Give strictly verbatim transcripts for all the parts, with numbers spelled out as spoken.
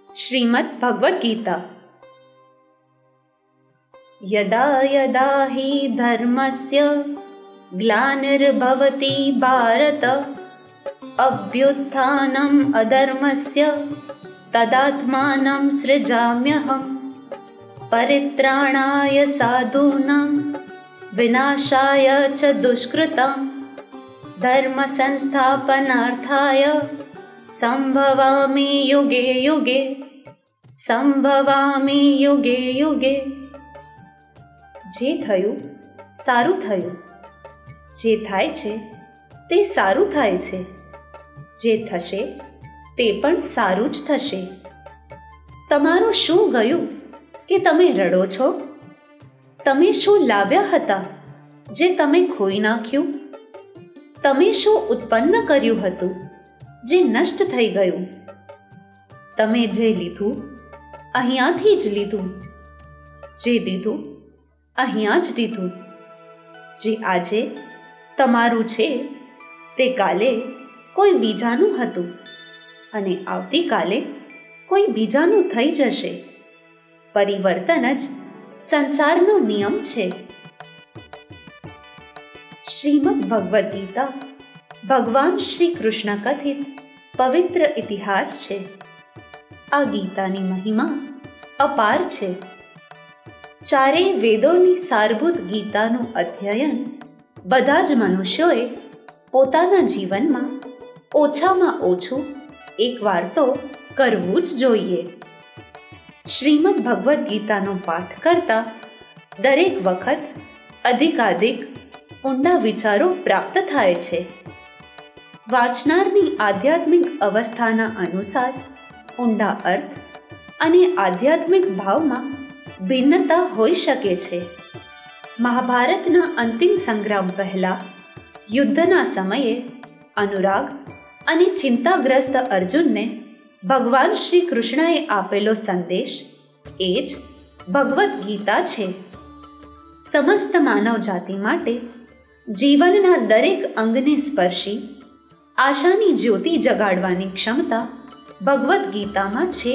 श्रीमद् भगवद गीता। यदा यदा हि धर्मस्य ग्लानिर्भवति भारत अभ्युत्थानम् अधर्मस्य तदात्मानं सृजाम्यहम् परित्राणाय साधूनां विनाशाय च दुष्कृतां धर्म संस्थापनार्थाय संभवामि युगे युगे संभवामि युगे युगे। जे थयुं साરું થયું, જે થાય છે તે સારું થાય છે, જે થશે તે પણ સારું જ થશે। તમારું શું ગયું કે તમે રડો છો? તમે શું લાવ્યા હતા જે તમે ખોઈ નાખ્યું? તમે શું ઉત્પન્ન કર્યું હતું જે નષ્ટ થઈ ગયું? તમે જે લીધું અહીંયાથી જ લીધું, જે દીધું અહીંયા જ દીધું। જે આજે તમારું છે તે કાલે કોઈ બીજાનું હતું અને આવતીકાલે કોઈ બીજાનું થઈ જશે। પરિવર્તન જ સંસારનો નિયમ છે। શ્રીમદ્ ભગવદ ગીતા ભગવાન શ્રી કૃષ્ણ કથિત પવિત્ર ઇતિહાસ છે। આ ગીતાની મહિમા અપાર છે। ચારેય વેદોની સારભૂત ગીતાનું અધ્યયન બધા જ મનુષ્યોએ પોતાના જીવનમાં ઓછામાં ઓછું એકવાર તો કરવું જ જોઈએ। શ્રીમદ્ ભગવદ ગીતાનો પાઠ કરતા દરેક વખત અધિકાધિક ઊંડા વિચારો પ્રાપ્ત થાય છે। વાંચનારની આધ્યાત્મિક અવસ્થાના અનુસાર ઊંડા અર્થ અને આધ્યાત્મિક ભાવમાં ભિન્નતા હોઈ શકે છે। મહાભારતના અંતિમ સંગ્રામ પહેલા યુદ્ધના સમયે અનુરાગ અને ચિંતાગ્રસ્ત અર્જુનને ભગવાન શ્રી કૃષ્ણએ આપેલો સંદેશ એ જ ભગવદ્ ગીતા છે। સમસ્ત માનવ જાતિ માટે જીવનના દરેક અંગને સ્પર્શી આશાની જ્યોતિ જગાડવાની ક્ષમતા ભગવદ્ ગીતામાં છે।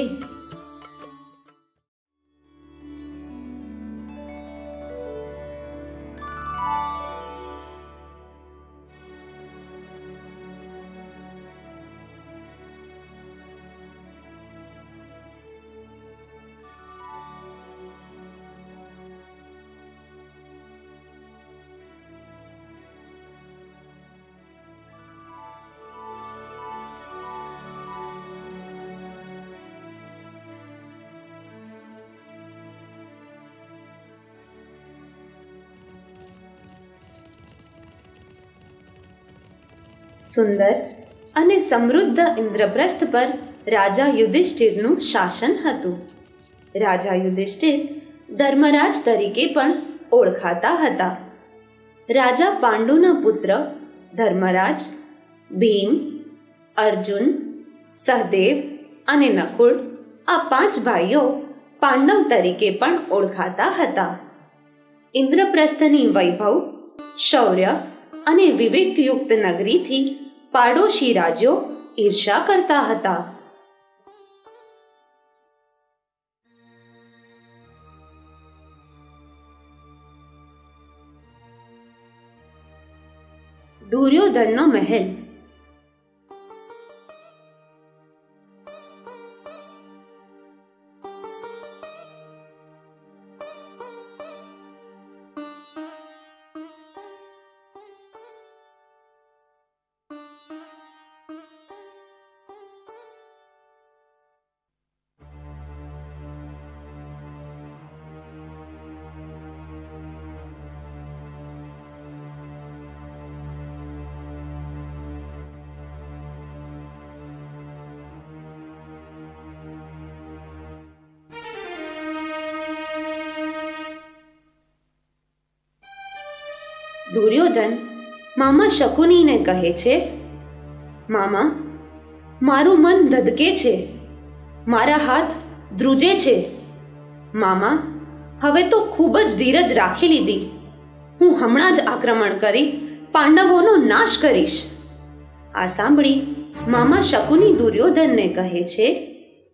સુંદર અને સમૃદ્ધ ઇન્દ્રપ્રસ્થ પર રાજા યુધિષ્ઠિરનું શાસન હતું। રાજા યુધિષ્ઠિર ધર્મરાજ તરીકે પણ ઓળખાતા હતા। રાજા પાંડુના પુત્ર ધર્મરાજ ભીમ, અર્જુન, સહદેવ અને નકુળ આ પાંચ ભાઈઓ પાંડવ તરીકે પણ ઓળખાતા હતા। ઇન્દ્રપ્રસ્થની વૈભવ, શૌર્ય અને વિવેકયુક્ત નગરીથી પાડોશી રાજ્યો ઈર્ષા કરતા હતા। દુર્યોધનનો મહેલ। દુર્યોધન મામા શકુનીને કહે છે, મામા, મારું મન ધધકે છે, મારા હાથ ધ્રુજે છે। મામા, હવે તો ખૂબ જ ધીરજ રાખી લીધી। હું હમણાં જ આક્રમણ કરી પાંડવોનો નાશ કરીશ। આ સાંભળી મામા શકુની દુર્યોધનને કહે છે,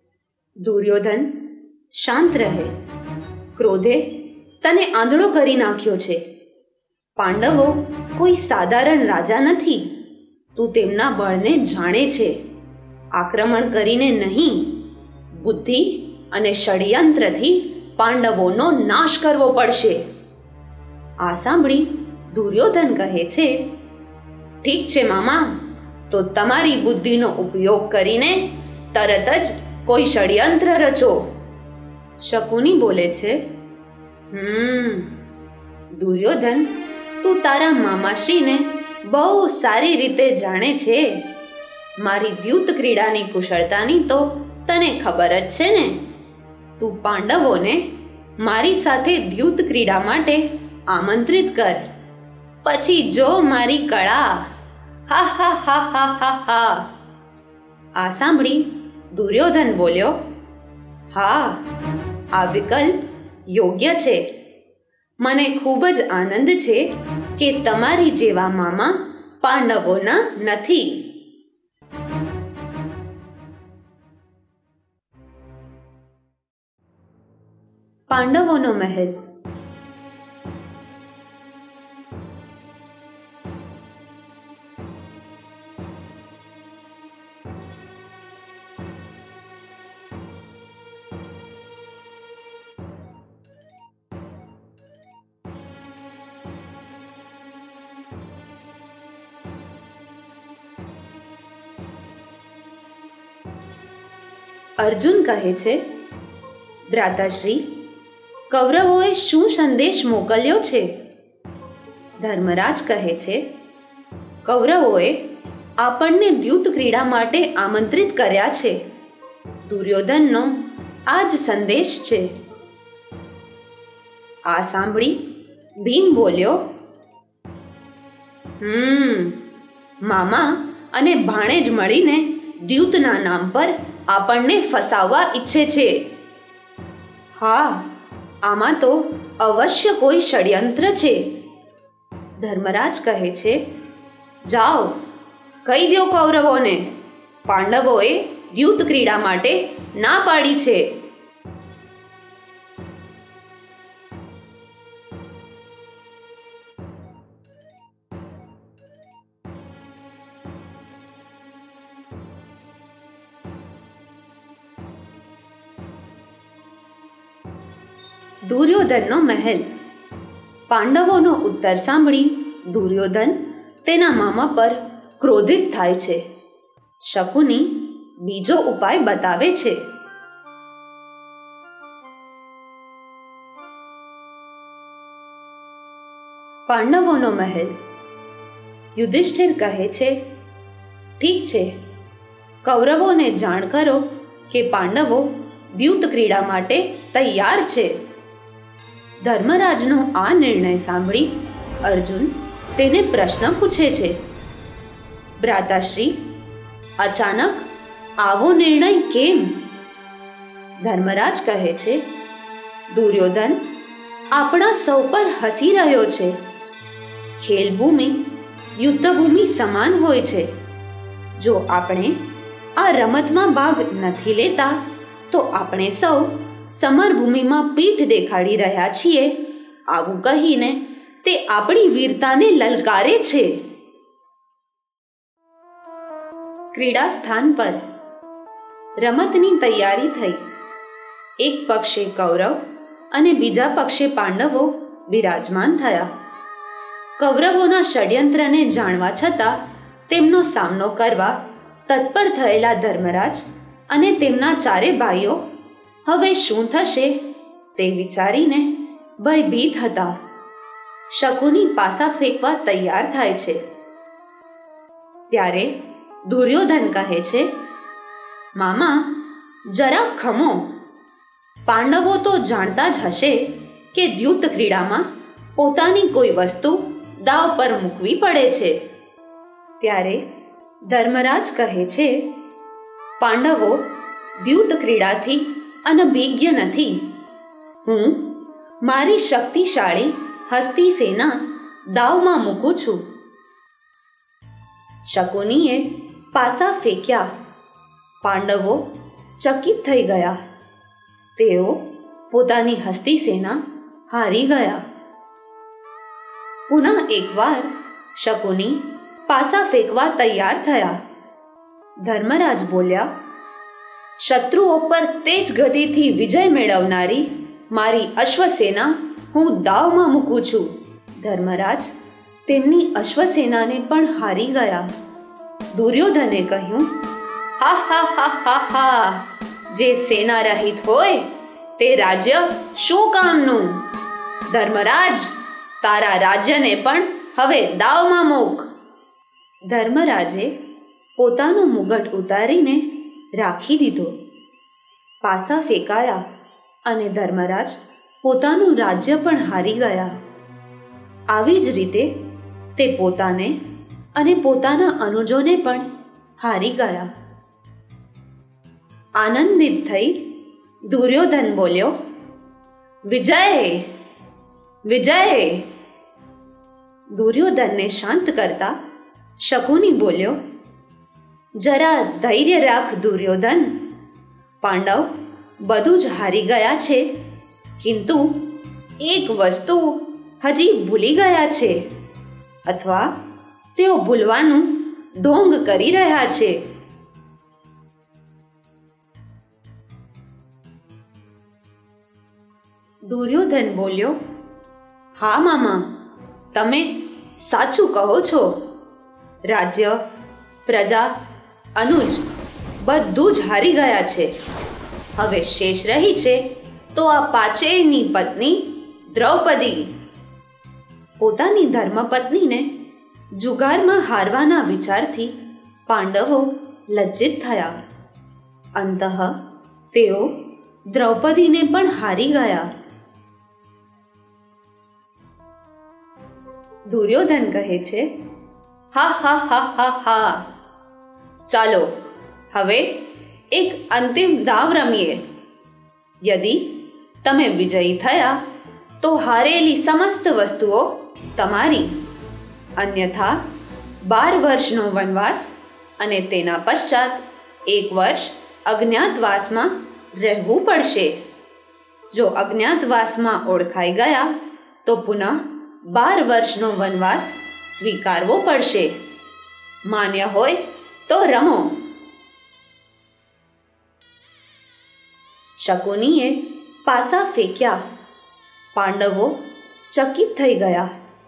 દુર્યોધન, શાંત રહે. ક્રોધે તને આંધળો કરી નાખ્યો છે. પાંડવો કોઈ સાધારણ રાજા નથી. તું તેમના બળને જાણે છે. આક્રમણ કરીને નહીં, બુદ્ધિ અને ષડયંત્રથી પાંડવોનો નાશ કરવો પડશે. આ સાંભળી દુર્યોધન કહે છે, ઠીક છે મામા, તો તમારી બુદ્ધિનો ઉપયોગ કરીને તરત જ કોઈ ષડયંત્ર રચો. શકુની બોલે છે, હમ દુર્યોધન, તું તારા મામાશ્રીને બહુ સારી રીતે જાણે છે. મારી દ્યુત ક્રીડાની કુશળતાની તો તને ખબર જ છે ને. તું પાંડવોને મારી સાથે દ્યુત ક્રીડા માટે આમંત્રિત કર. પછી જો મારી કળા. હા હા હા હા હા હા. આ સાંભળી દુર્યોધન બોલ્યો, હા, આ વિકલ્પ યોગ્ય છે. મને ખૂબ જ આનંદ છે કે તમારી જેવા મામા પાંડવોના નથી. પાંડવોનો મહેલ. અર્જુન કહે છે, ભ્રાતાશ્રી, કૌરવોએ શું સંદેશ મોકલ્યો છે? ધર્મરાજ કહે છે, કૌરવોએ આપણને દ્યુત ક્રીડા માટે આમંત્રિત કર્યા છે. દુર્યોધનનો આ જ સંદેશ છે. આ સાંભળી ભીમ બોલ્યો, હમ મામા અને ભાણેજ મળીને દ્યુતના નામ પર આપણને ફસાવવા ઈચ્છે છે. હા, આમાં તો અવશ્ય કોઈ ષડયંત્ર છે. ધર્મરાજ કહે છે, જાઓ કહી દો કૌરવોને, પાંડવોએ દ્યુત ક્રીડા માટે ના પાડી છે. દુર્યોધનનો મહેલ. પાંડવોનો ઉત્તર સાંભળી દુર્યોધન તેના મામા પર ક્રોધિત થાય છે. શકુની બીજો ઉપાય બતાવે છે. પાંડવોનો મહેલ. યુધિષ્ઠિર કહે છે, ઠીક છે, કૌરવોને જાણ કરો કે પાંડવો દ્યુત ક્રીડા માટે તૈયાર છે. ધર્મરાજનો આ નિર્ણય સાંભળી અર્જુન તેને પ્રશ્ન પૂછે છે, ભ્રાતાશ્રી, અચાનક આવો નિર્ણય કેમ? ધર્મરાજ કહે છે, દુર્યોધન આપણા સૌ પર હસી રહ્યો છે. ખેલભૂમિ યુદ્ધભૂમિ સમાન હોય છે. જો આપણે આ રમતમાં ભાગ નથી લેતા તો આપણે સૌ સમરભૂમિમાં પીઠ દેખાડી રહ્યા છીએ. આવું કહીને તે આપણી વીરતાને લલકારે છે. ક્રીડા સ્થાન પર રમતની તૈયારી થઈ. એક પક્ષે કૌરવ અને બીજા પક્ષે પાંડવો બિરાજમાન થયા. કૌરવોના ષડયંત્રને જાણવા છતાં તેમનો સામનો કરવા તત્પર થયેલા ધર્મરાજ અને તેમના ચારે ભાઈઓ હવે શું થશે તે વિચારીને ભયભીત હતા. શકુની પાસા ફેંકવા તૈયાર થાય છે. ત્યારે દુર્યોધન કહે છે, મામા જરા ખમો. પાંડવો તો જાણતા જ હશે કે દ્યુત ક્રીડામાં પોતાની કોઈ વસ્તુ દાવ પર મૂકવી પડે છે. ત્યારે ધર્મરાજ કહે છે, પાંડવો દ્યુત ક્રીડાથી અનભિજ્ઞ નથી. હું મારી શક્તિશાળી હસ્તી સેના દાવમાં મૂકું છું. શકુનીએ પાસા ફેંક્યા. પાંડવો ચકિત થઈ ગયા. તેઓ પોતાની હસ્તી સેના હારી ગયા. પુનઃ એકવાર શકુની પાસા ફેંકવા તૈયાર થયા. ધર્મરાજ બોલ્યા, શત્રુઓ પર તેજ ગતિથી વિજય મેળવનારી મારી અશ્વસેના હું દાવમાં મૂકું છું. ધર્મરાજ તેમની અશ્વસેનાને પણ હારી ગયા. દુર્યોધને કહ્યું, હા હા હા હા હા, જે સેના રહિત હોય તે રાજ્ય શું કામનું? ધર્મરાજ, તારા રાજ્યને પણ હવે દાવમાં મૂક. ધર્મરાજે પોતાનો મુગટ ઉતારીને રાખી દીધો. પાસા ફેંકાયા અને ધર્મરાજ પોતાનું રાજ્ય પણ હારી ગયા. આવી જ રીતે તે પોતાને અને પોતાના અનુજોને પણ હારી ગયા. આનંદિત થઈ દુર્યોધન બોલ્યો, વિજય વિજય. દુર્યોધનને શાંત કરતા શકુની બોલ્યો, જરા ધૈર્ય રાખ દુર્યોધન. પાંડવ બધું જ હારી ગયા છે, કિંતુ એક વસ્તુ હજી ભૂલી ગયા છે, અથવા તેઓ ભૂલવાનું ઢોંગ કરી રહ્યા છે. દુર્યોધન બોલ્યો, હા મામા, તમે સાચું કહો છો. રાજ્ય, પ્રજા, અનુજ બધું જ હારી ગયા છે. હવે શેષ રહી છે તો આ પાંચેયની પત્ની દ્રૌપદી. પોતાની ધર્મપત્નીને જુગારમાં હારવાના વિચારથી પાંડવો લજ્જિત થયા. અંતઃ તેઓ દ્રૌપદીને પણ હારી ગયા. દુર્યોધન કહે છે, હા હા હા હા હા, ચાલો હવે એક અંતિમ દાવ રમીએ. યદિ તમે વિજયી થયા તો હારેલી સમસ્ત વસ્તુઓ તમારી, અન્યથા બાર વર્ષનો વનવાસ અને તેના પશ્ચાત એક વર્ષ અજ્ઞાતવાસમાં રહેવું પડશે. જો અજ્ઞાતવાસમાં ઓળખાઈ ગયા તો પુનઃ બાર વર્ષનો વનવાસ સ્વીકારવો પડશે. માન્ય હોય તો રમો. શકુનીએ પાસા ફેંક્યા. પાંડવો ચકિત થઈ ગયા.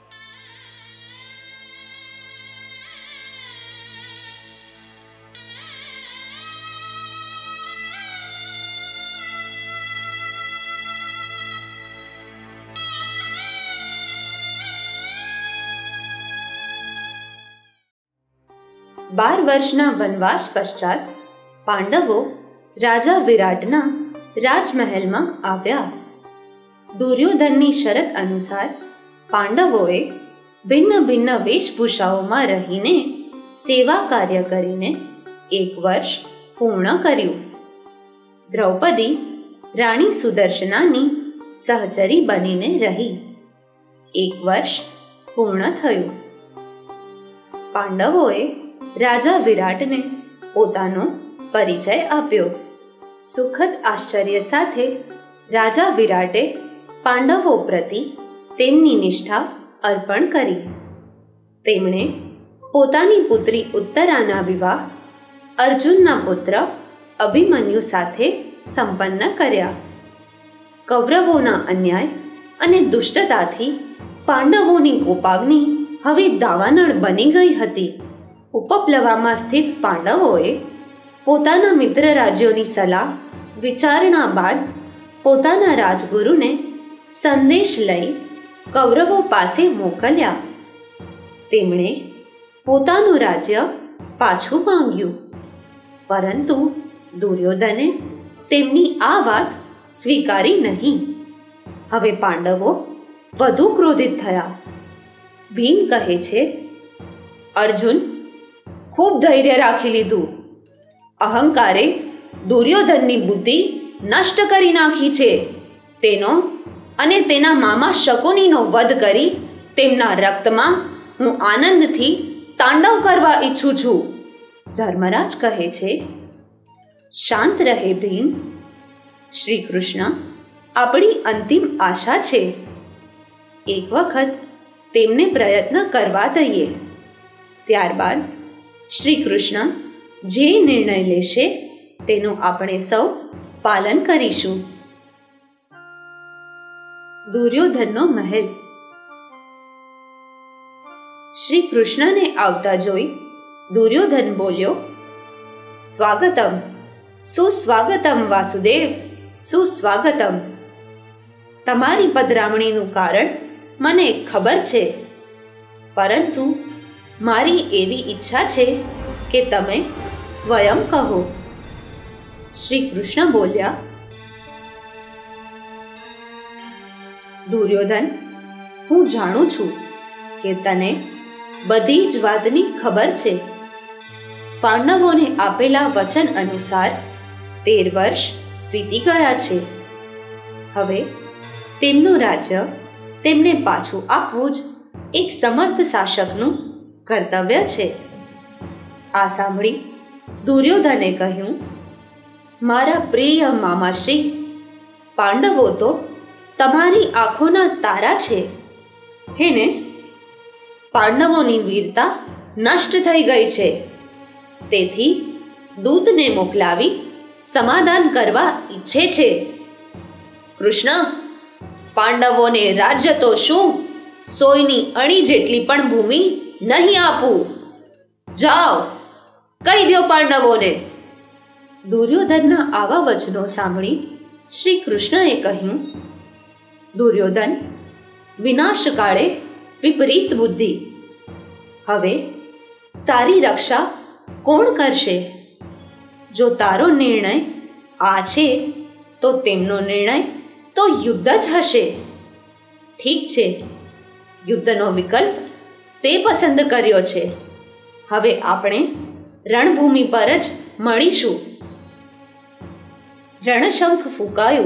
બાર વર્ષના વનવાસ પશ્ચાત પાંડવો રાજા વિરાટના રાજમહેલમાં આવ્યા. દુર્યોધનની શરત અનુસાર પાંડવોએ ભિન્ન ભિન્ન વેશભૂષાઓમાં રહીને સેવા કાર્ય કરીને એક વર્ષ પૂર્ણ કર્યું. દ્રૌપદી રાણી સુદર્શનાની સહચરી બનીને રહી. એક વર્ષ પૂર્ણ થયું. પાંડવોએ રાજા વિરાટને પોતાનો પરિચય આપ્યો. સુખદ આશ્ચર્ય સાથે રાજા વિરાટે પાંડવો પ્રતિ તેમની નિષ્ઠા અર્પણ કરી. તેમણે પોતાની પુત્રી ઉત્તરાના વિવાહ અર્જુનના પુત્ર અભિમન્યુ સાથે સંપન્ન કર્યા. કૌરવોના અન્યાય અને દુષ્ટતાથી પાંડવોની કોપાગ્નિ હવે દાવાનળ બની ગઈ હતી. ઉપપ્લવામાં સ્થિત પાંડવોએ પોતાના મિત્ર રાજ્યોની સલાહ વિચારણા બાદ પોતાના રાજગુરુને સંદેશ લઈ કૌરવો પાસે મોકલ્યા. તેમણે પોતાનું રાજ્ય પાછું માંગ્યું, પરંતુ દુર્યોધને તેમની આ વાત સ્વીકારી નહીં. હવે પાંડવો વધુ ક્રોધિત થયા. ભીમ કહે છે, અર્જુન, ખૂબ ધૈર્ય રાખી લીધું. અહંકારે દુર્યોધનની બુદ્ધિ નષ્ટ કરી નાખી છે. તેનો અને તેના મામા શકુનીનો વધ કરી તેમના રક્તમાં હું આનંદથી તાંડવ કરવા ઈચ્છું છું. ધર્મરાજ કહે છે, શાંત રહે ભીમ. શ્રી કૃષ્ણ આપણી અંતિમ આશા છે. એક વખત તેમને પ્રયત્ન કરવા દઈએ, ત્યારબાદ શ્રી કૃષ્ણ જે નિર્ણય લેશે તેનું આપણે સૌ પાલન કરીશું. દુર્યોધનનો મહેલ. શ્રી કૃષ્ણને આવતા જોઈ દુર્યોધન બોલ્યો, સ્વાગતમ, સુસ્વાગતમ વાસુદેવ, સુસ્વાગતમ. તમારી પધરામણીનું કારણ મને ખબર છે, પરંતુ મારી એવી ઈચ્છા છે કે તમે સ્વયં કહો. શ્રી કૃષ્ણ બોલ્યા, દુર્યોધન, હું જાણું છું કે તને બધી જ વાતની ખબર છે. પાંડવોને આપેલા વચન અનુસાર તેર વર્ષ વીતી ગયા છે. હવે તેમનું રાજ્ય તેમને પાછું આપવું જ એક સમર્થ શાસકનું કર્તવ્ય છે. આ સાંભળી દુર્યોધને કહ્યું, મારા પ્રિય મામાશ્રી, પાંડવો તો તમારી આંખોના તારા છે. હેને, પાંડવોની વીરતા નષ્ટ થઈ ગઈ છે. તેથી દૂતને મોકલાવી સમાધાન કરવા ઈચ્છે છે. કૃષ્ણ, પાંડવોને રાજ્ય તો શું, સોયની અણી જેટલી પણ ભૂમિ નહીં આપું. જાઓ, કહી દો પાંડવોને. દુર્યોધનના આવા વચનો સાંભળી શ્રી કૃષ્ણએ કહ્યું, દુર્યોધન, વિનાશકાળે વિપરીત બુદ્ધિ. હવે તારી રક્ષા કોણ કરશે? જો તારો નિર્ણય આ છે તો તેમનો નિર્ણય તો યુદ્ધ જ હશે. ઠીક છે, યુદ્ધનો વિકલ્પ તે પસંદ કર્યો છે. હવે આપણે રણભૂમિ પર જ મળીશું. રણશંખ ફૂંકાયું.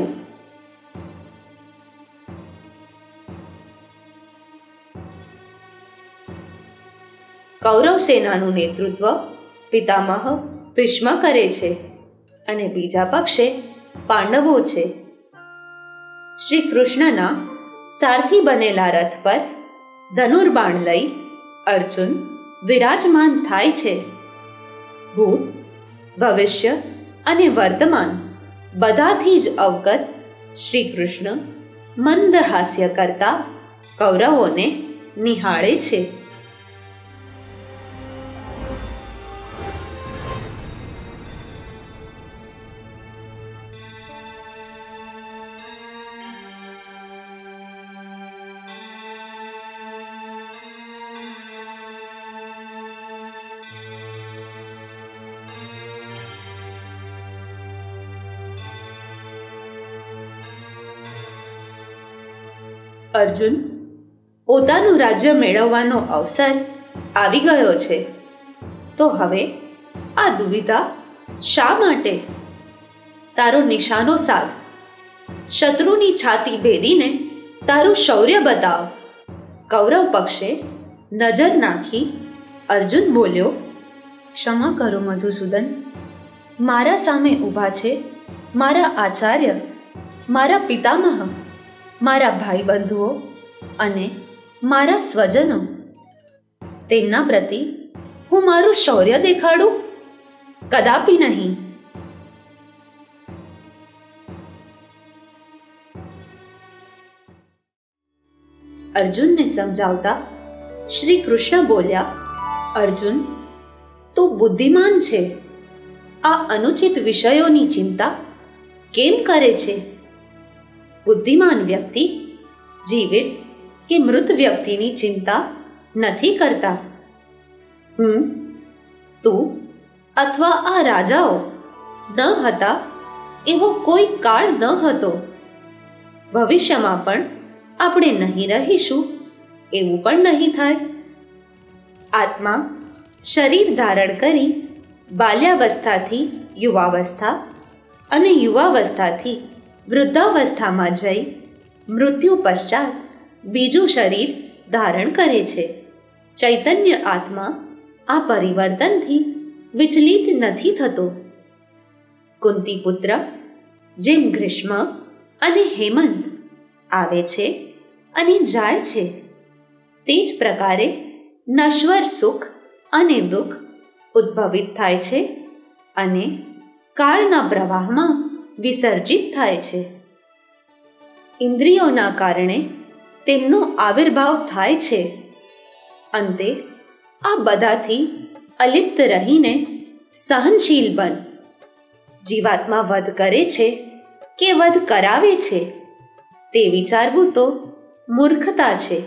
કૌરવ સેનાનું નેતૃત્વ પિતામહ ભીષ્મ કરે છે અને બીજા પક્ષે પાંડવો છે. શ્રી કૃષ્ણના સારથી બનેલા રથ પર ધનુર્બાણ લઈ અર્જુન વિરાજમાન થાય છે. ભૂત, ભવિષ્ય અને વર્તમાન બધાથી જ અવગત શ્રી કૃષ્ણ મંદ હાસ્ય કરતા કૌરવોને નિહાળે છે. અર્જુન, પોતાનું રાજ્ય મેળવવાનો અવસર આવી ગયો છે, તો હવે આ દુવિધા શા માટે? તારો નિશાનો સાધ, શત્રુની છાતી ભેદીને તારું શૌર્ય બતાવ. કૌરવ પક્ષે નજર નાખી અર્જુન બોલ્યો, ક્ષમા કરો મધુસૂદન, મારા સામે ઊભા છે મારા આચાર્ય, મારા પિતામહ, મારા ભાઈ બંધુઓ અને મારા સ્વજનો. તેમના પ્રતિ હું મારું શૌર્ય દેખાડું? કદાપી નહીં. અર્જુનને સમજાવતા શ્રી કૃષ્ણ બોલ્યા, અર્જુન, તું બુદ્ધિમાન છે. આ અનુચિત વિષયોની ચિંતા કેમ કરે છે? બુદ્ધિમાન વ્યક્તિ જીવિત કે મૃત વ્યક્તિની ચિંતા નથી કરતા. હું, તું અથવા આ રાજાઓ ન હતા એવો કોઈ કાળ ન હતો. ભવિષ્યમાં પણ આપણે નહીં રહીશું એવું પણ નહીં થાય. આત્મા શરીર ધારણ કરી બાલ્યાવસ્થાથી યુવાવસ્થા અને યુવાવસ્થાથી વૃદ્ધાવસ્થામાં જઈ મૃત્યુ પશ્ચાત બીજું શરીર ધારણ કરે છે. ચૈતન્ય આત્મા આ પરિવર્તનથી વિચલિત નથી થતો. કુંતી પુત્ર, જેમ ગ્રીષ્મ અને હેમંત આવે છે અને જાય છે, તે જ પ્રકારે નશ્વર સુખ અને દુઃખ ઉદ્ભવિત થાય છે અને કાળના પ્રવાહમાં વિસર્જિત થાય છે. ઇન્દ્રિયોના કારણે તેમનો આવિર્ભાવ થાય છે. અંતે આ બધાથી અલિપ્ત રહીને સહનશીલ બન. જીવાત્મા વધ કરે છે કે વધ કરાવે છે તે વિચારવું તો મૂર્ખતા છે.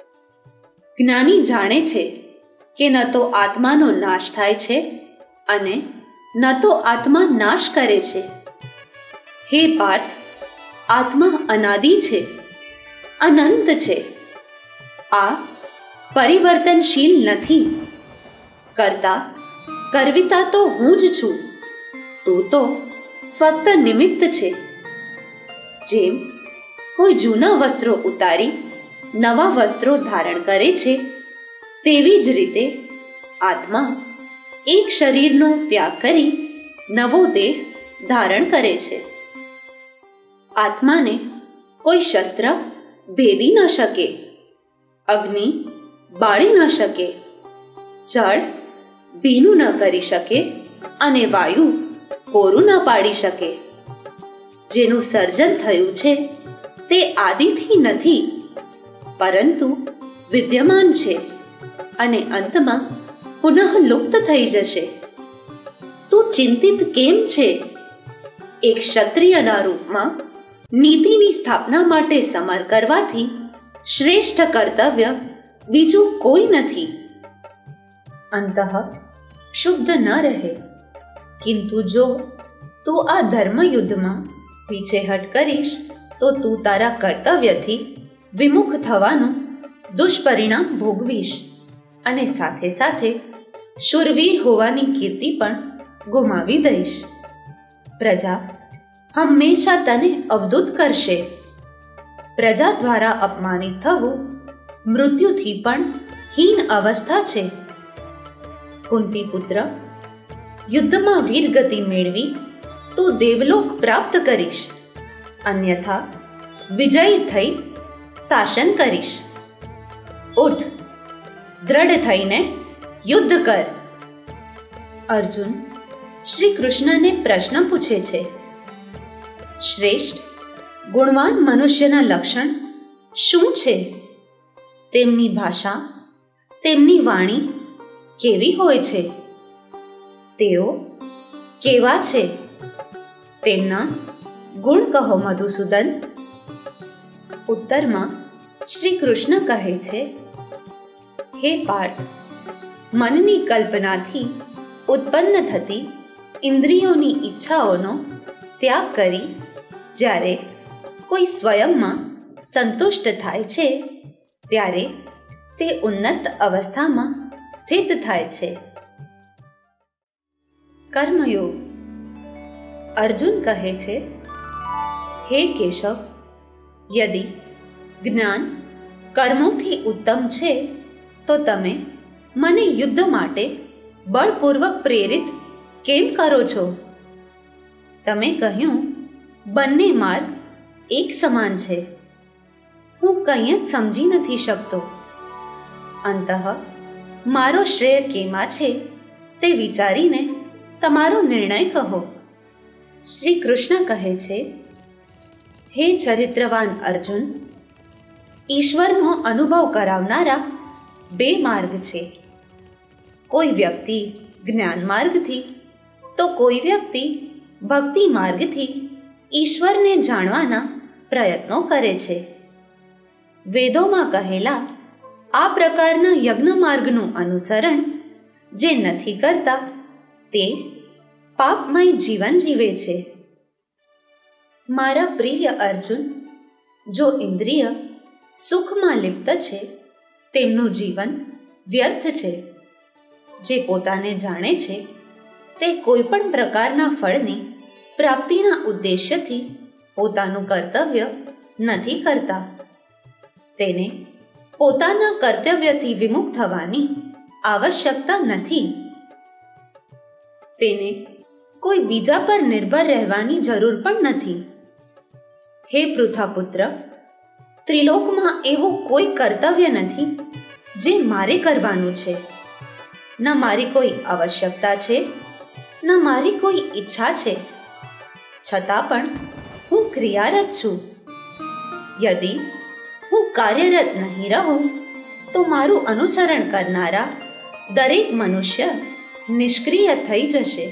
જ્ઞાની જાણે છે કે ન તો આત્માનો નાશ થાય છે અને ન તો આત્મા નાશ કરે છે. હે પાર્થ, આત્મા અનાદિ છે, અનંત છે. આ પરિવર્તનશીલ નથી. કરતા કરવિતા તો હું જ છું. તું તો ફક્ત નિમિત્ત છે. જેમ કોઈ જૂના વસ્ત્રો ઉતારી નવા વસ્ત્રો ધારણ કરે છે, તેવી જ રીતે આત્મા એક શરીરનો ત્યાગ કરી નવો દેહ ધારણ કરે છે. આત્માને કોઈ શસ્ત્ર ભેદી ન શકે, અગ્નિ બાળી ન શકે, જળ ભીનું ન કરી શકે અને વાયુ કોરું ન પાડી શકે. જેનું સર્જન થયું છે તે આદિથી નથી, પરંતુ વિદ્યમાન છે અને અંતમાં પુનઃ લુપ્ત થઈ જશે. તું ચિંતિત કેમ છે? એક ક્ષત્રિયના રૂપમાં નીતિની સ્થાપના માટે સમર કરવાથી શ્રેષ્ઠ કર્તવ્ય બીજું કોઈ નથી. અંતઃ ક્ષુબ્ધ ન રહે. કિંતુ જો તું આ ધર્મયુદ્ધમાં પીછેહટ કરીશ તો તું તારા કર્તવ્યથી વિમુખ થવાનું દુષ્પરિણામ ભોગવીશ અને સાથે સાથે શૂરવીર હોવાની કીર્તિ પણ ગુમાવી દઈશ. પ્રજા હંમેશા તને અવધૂત કરશે. પ્રજા દ્વારા અપમાનિત થવું મૃત્યુથી પણ હીન અવસ્થા છે. કુંતી પુત્ર, યુદ્ધમાં વીરગતિ મેળવી તું દેવલોક પ્રાપ્ત કરીશ, અન્યથા વિજયી થઈ શાસન કરીશ. ઉઠ, દ્રઢ થઈને યુદ્ધ કર. અર્જુન શ્રી કૃષ્ણને પ્રશ્ન પૂછે છે, શ્રેષ્ઠ ગુણવાન મનુષ્યના લક્ષણ શું છે? તેમની ભાષા, તેમની વાણી કેવી હોય છે? તેઓ કેવા છે? તેમના ગુણ કહો મધુસૂદન. ઉત્તરમાં શ્રી કૃષ્ણ કહે છે, હે પાર્થ, મનની કલ્પનાથી ઉત્પન્ન થતી ઇન્દ્રિયોની ઈચ્છાઓનો ત્યાગ કરી જ્યારે કોઈ સ્વયંમાં સંતુષ્ટ થાય છે ત્યારે તે ઉન્નત અવસ્થામાં સ્થિત થાય છે. કર્મયોગ. અર્જુન કહે છે, હે કેશવ, યદિ જ્ઞાન કર્મોથી ઉત્તમ છે તો તમે મને યુદ્ધ માટે બળપૂર્વક પ્રેરિત કેમ કરો છો? તમે કહ્યું બંને માર્ગ એક સમાન છે. હું કંઈ જ સમજી નથી શકતો. અંતઃ મારો શ્રેય કેમાં છે તે વિચારીને તમારો નિર્ણય કહો. શ્રી કૃષ્ણ કહે છે, હે ચરિત્રવાન અર્જુન, ઈશ્વરનો અનુભવ કરાવનારા બે માર્ગ છે. કોઈ વ્યક્તિ જ્ઞાન માર્ગથી તો કોઈ વ્યક્તિ ભક્તિ માર્ગથી ઈશ્વરને જાણવાના પ્રયત્નો કરે છે. વેદોમાં કહેલા આ પ્રકારના યજ્ઞ માર્ગનું અનુસરણ જે નથી કરતા તે પાપમય જીવન જીવે છે. મારા પ્રિય અર્જુન, જો ઇન્દ્રિય સુખમાં લિપ્ત છે તેમનું જીવન વ્યર્થ છે. જે પોતાને જાણે છે તે કોઈ પણ પ્રકારના ફળની પ્રાપ્તિના ઉદ્દેશ્યથી પોતાનું કર્તવ્ય નથી કરતા. તેને પોતાના કર્તવ્યથી વિમુખ થવાની આવશ્યકતા નથી. તેને કોઈ બીજા પર નિર્ભર રહેવાની જરૂર પણ નથી. હે પૃથાપુત્ર, ત્રિલોકમાં એવું કોઈ કર્તવ્ય નથી જે મારે કરવાનું છે. ન મારી કોઈ આવશ્યકતા છે, ન મારી કોઈ ઈચ્છા છે, છતાં પણ હું ક્રિયારત છું. યદિ હું કાર્યરત નહીં રહું તો મારું અનુસરણ કરનારા દરેક મનુષ્ય નિષ્ક્રિય થઈ જશે.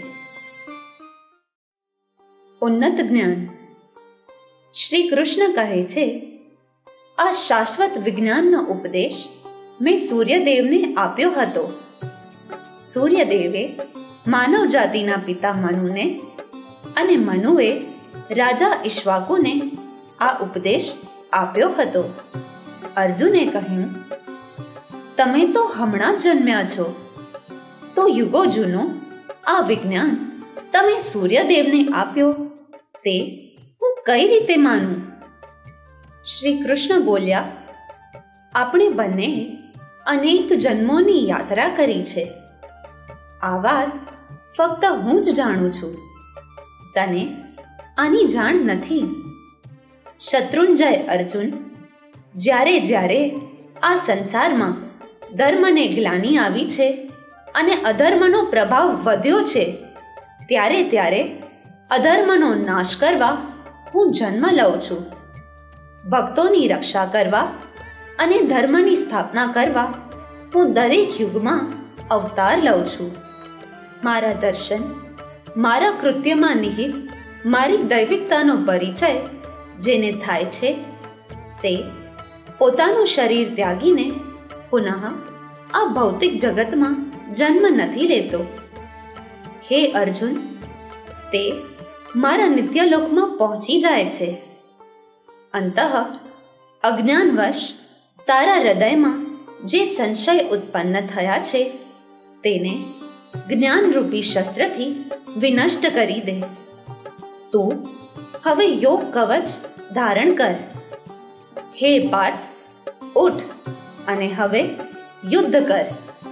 ઉન્નત જ્ઞાન. શ્રી કૃષ્ણ કહે છે, આ શાશ્વત વિજ્ઞાનનો ઉપદેશ મેં સૂર્યદેવને આપ્યો હતો. સૂર્યદેવે માનવ જાતિના પિતા મનુને અને મનુએ રાજા ઈક્ષ્વાકુને આ ઉપદેશ આપ્યો હતો. અર્જુને કહ્યું, તમે તો હમણાં જ જન્મ્યા છો, તો યુગો જૂનો આ વિજ્ઞાન તમે સૂર્યદેવને આપ્યો તે હું કઈ રીતે માનું? શ્રી કૃષ્ણ બોલ્યા, આપણે બંને અનેક જન્મોની યાત્રા કરી છે. આ વાત ફક્ત હું જ જાણું છું, તને આની જાણ નથી. શત્રુંજય અર્જુન, જ્યારે જ્યારે આ સંસારમાં ધર્મને ગ્લાનિ આવી છે અને અધર્મનો પ્રભાવ વધ્યો છે, ત્યારે ત્યારે અધર્મનો નાશ કરવા હું જન્મ લઉં છું. ભક્તોની રક્ષા કરવા અને ધર્મની સ્થાપના કરવા હું દરેક યુગમાં અવતાર લઉં છું. મારા દર્શન, મારા કૃત્યમાં નિહિત મારી દૈવિકતાનો પરિચય જેને થાય છે તે પોતાનું શરીર ત્યાગીને પુનઃ આ ભૌતિક જગતમાં જન્મ નથી લેતો. હે અર્જુન, તે મારા નિત્યલોકમાં પહોંચી જાય છે. અંતઃ અજ્ઞાનવશ તારા હૃદયમાં જે સંશય ઉત્પન્ન થયા છે તેને જ્ઞાનરૂપી શસ્ત્રથી વિનષ્ટ કરી દે. તું હવે યોગ કવચ ધારણ કર. હે પાર્થ, ઉઠ અને હવે યુદ્ધ કર.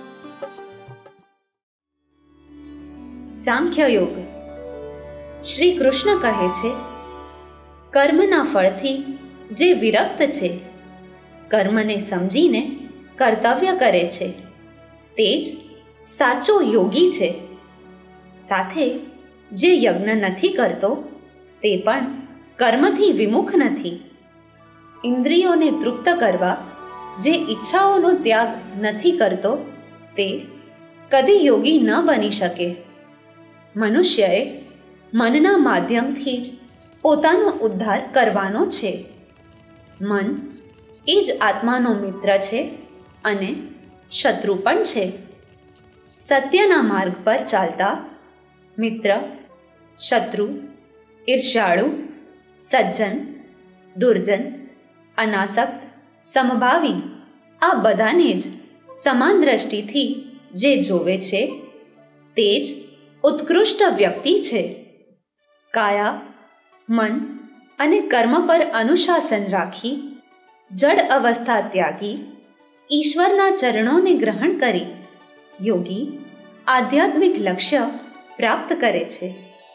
સાંખ્ય યોગ. શ્રી કૃષ્ણ કહે છે, કર્મના ફળથી જે વિરક્ત છે, કર્મને સમજીને કર્તવ્ય કરે છે, તે જ સાચો યોગી છે. સાથે જે યજ્ઞ નથી કરતો તે પણ કર્મથી વિમુખ નથી. ઇન્દ્રિયોને તૃપ્ત કરવા જે ઈચ્છાઓનો ત્યાગ નથી કરતો તે કદી યોગી ન બની શકે. મનુષ્યએ મનના માધ્યમથી જ પોતાનો ઉદ્ધાર કરવાનો છે. મન એ જ આત્માનો મિત્ર છે અને શત્રુ પણ છે. સત્યના માર્ગ પર ચાલતા મિત્ર, શત્રુ, ઈર્ષ્યાળુ, સજ્જન, દુર્જન, અનાસક્ત, સમભાવી આ બધાને જ સમાન દ્રષ્ટિથી જે જોવે છે તે જ ઉત્કૃષ્ટ વ્યક્તિ છે. કાયા, મન અને કર્મ પર અનુશાસન રાખી જડ અવસ્થા ત્યાગી ઈશ્વરના ચરણોને ગ્રહણ કરી યોગી આધ્યાત્મિક લક્ષ્ય પ્રાપ્ત કરે છે.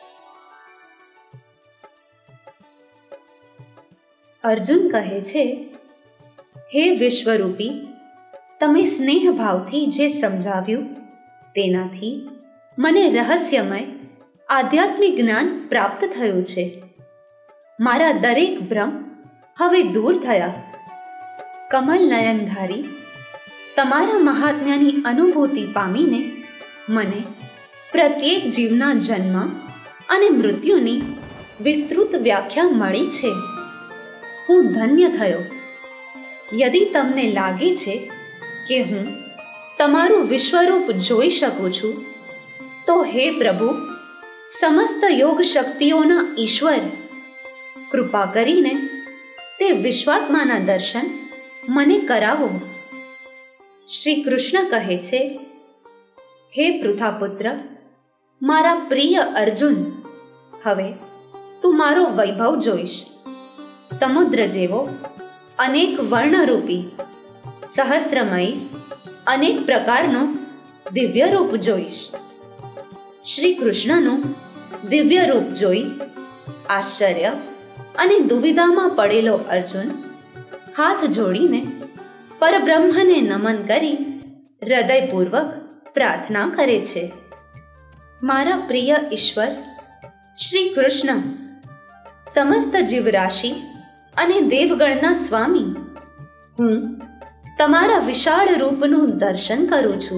અર્જુન કહે છે, હે વિશ્વરૂપી, તમે સ્નેહ ભાવથી જે સમજાવ્યું તેનાથી મને રહસ્યમય આધ્યાત્મિક જ્ઞાન પ્રાપ્ત થયું છે. મારા દરેક ભ્રમ હવે દૂર થયા. કમલ નયનધારી તમારા મહાત્મ્યની અનુભૂતિ પામીને મને પ્રત્યેક જીવના જન્મ અને મૃત્યુની વિસ્તૃત વ્યાખ્યા મળી છે. હું ધન્ય થયો. યદિ તમને લાગે છે કે હું તમારું વિશ્વરૂપ જોઈ શકું છું તો હે પ્રભુ, સમસ્ત યોગ શક્તિઓના ઈશ્વર, કૃપા કરીને તે વિશ્વાત્માના દર્શન મને કરાવો. શ્રી કૃષ્ણ કહે છે, હે પૃથાપુત્ર, મારા પ્રિય અર્જુન, હવે તું મારો વૈભવ જોઈશ. સમુદ્ર જેવો અનેક વર્ણરૂપી સહસ્ત્રમયી અનેક પ્રકારનો દિવ્ય રૂપ જોઈશ. શ્રી કૃષ્ણનું દિવ્ય રૂપ જોઈ આશ્ચર્ય અને દુવિધામાં પડેલો અર્જુન હાથ જોડીને પરબ્રહ્મને નમન કરી હૃદયપૂર્વક પ્રાર્થના કરે છે. મારા પ્રિય ઈશ્વર શ્રી કૃષ્ણ, સમસ્ત જીવરાશિ અને દેવગણના સ્વામી, હું તમારા વિશાળ રૂપનું દર્શન કરું છું.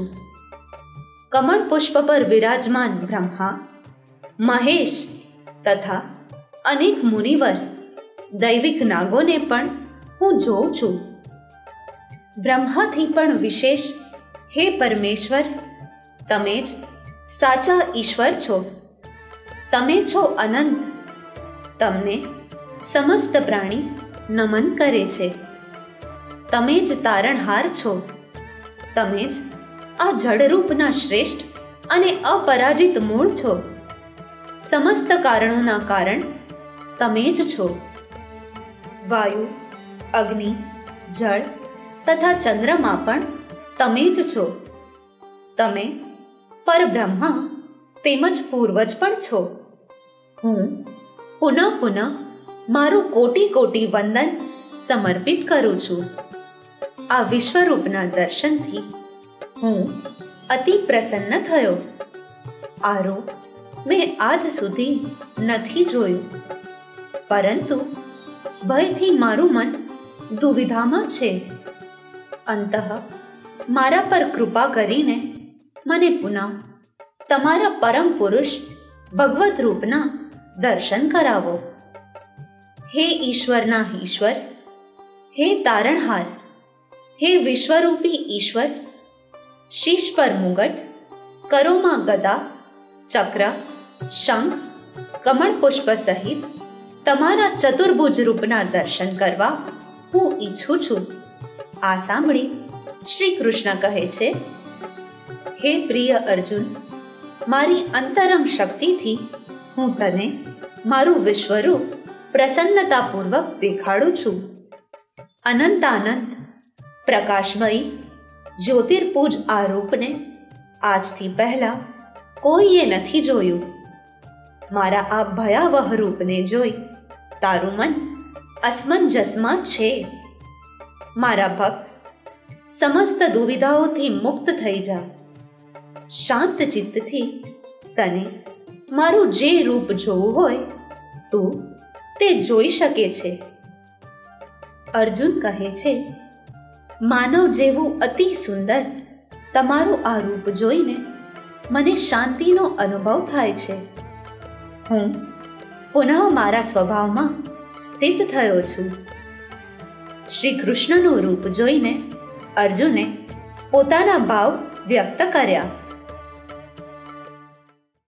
કમળ પુષ્પ પર વિરાજમાન બ્રહ્મા, મહેશ તથા અનેક મુનિવર, દૈવિક નાગોને પણ હું જોઉં છું. બ્રહ્માથી પણ વિશેષ હે પરમેશ્વર, તમે જ સાચા ઈશ્વર છો. તમે છો અનંત. તમને સમસ્ત પ્રાણી નમન કરે છે. તમે જ તારણહાર છો. તમે જ આ જડરૂપના શ્રેષ્ઠ અને અપરાજિત મૂળ છો. સમસ્ત કારણોના કારણ તમે જ છો. વાયુ, અગ્નિ, જળ તથા ચંદ્રમાં પણ તમે જ છો. તમે પરબ્રહ્મા તેમજ પૂર્વજ પણ છો. હું પુનઃ પુનઃ મારું કોટી કોટી વંદન સમર્પિત કરું છું. આ વિશ્વરૂપના દર્શનથી હું અતિ પ્રસન્ન થયો. આ રૂપ મેં આજ સુધી નથી જોયું, પરંતુ ભયથી મારું મન દુવિધામાં છે. અંતઃ મારા પર કૃપા કરીને મને પુનઃ તમારા પરમ પુરુષ ભગવત રૂપના દર્શન કરાવો. હે ઈશ્વરના ઈશ્વર, હે તારણહાર, હે વિશ્વરૂપી ઈશ્વર, શીશ પર મુગટ, કરોમાં ગદા, ચક્ર, શંખ, કમળ પુષ્પ સહિત તમારા ચતુર્ભુજ રૂપના દર્શન કરવા હું ઈચ્છું છું. આ સાંભળી શ્રી કૃષ્ણ કહે છે, હે પ્રિય અર્જુન, મારી અંતરંગ શક્તિથી હું તને મારું વિશ્વરૂપ પ્રસન્નતાપૂર્વક દેખાડું છું. અનંતાનંત પ્રકાશમયી જ્યોતિર્પુજ આ રૂપને આજથી પહેલા કોઈએ નથી જોયું. મારા આ ભયાવહ રૂપને જોઈ તારું મન અસમંજસમાં છે. મારા ભક્ત, સમસ્ત દુવિધાઓથી મુક્ત થઈ જા. શાંત ચિત્તથી તને મારું જે રૂપ જોવું હોય તું તે જોઈ શકે છે. અર્જુન કહે છે, માનવ જેવું અતિ સુંદર તમારું આ રૂપ જોઈને મને શાંતિનો અનુભવ થાય છે. હું પુનઃ મારા સ્વભાવમાં સ્થિત થયો છું. શ્રી કૃષ્ણનું રૂપ જોઈને અર્જુને પોતાના ભાવ વ્યક્ત કર્યા.